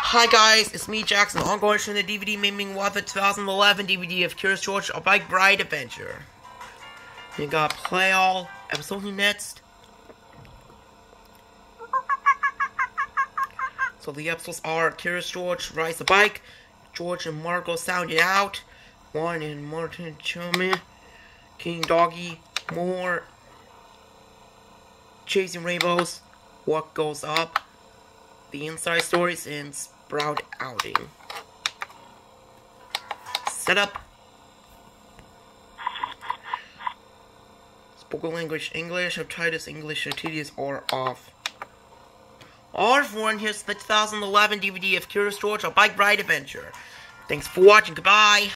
Hi guys, it's me Jackson. I'm going to show the DVD Miming What the 2011 DVD of Curious George, A Bike Ride Adventure. You gotta play all episodes next. So the episodes are Curious George rides a bike, George and Margot sound it out, Juan and Martin Chummy, King Doggy, more Chasing Rainbows, What Goes Up, The Inside Stories, and Sprout Outing. Setup. Spoken language English, subtitles English, and tedious are off. Here's the 2011 DVD of Curious George, A Bike Ride Adventure. Thanks for watching, goodbye!